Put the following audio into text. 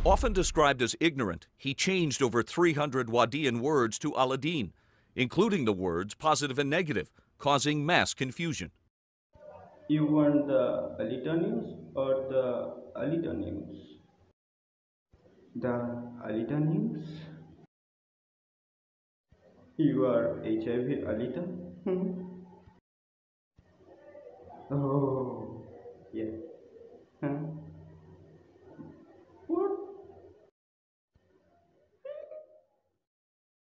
Often described as ignorant, he changed over 300 Wadian words to Aladeen, including the words positive and negative, causing mass confusion. You want the Alita news or the Alita news? The Alita news? You are HIV Alita? Oh, yeah.